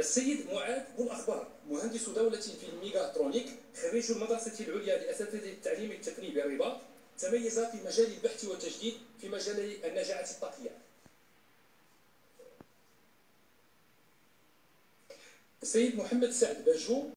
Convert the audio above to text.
السيد معاذ بوالأخبار، مهندس دولة في الميغاترونيك، خريج المدرسة العليا لأساتذة التعليم التقني بالرباط، تميز في مجال البحث والتجديد في مجال النجاعة الطاقية. السيد محمد سعد باجو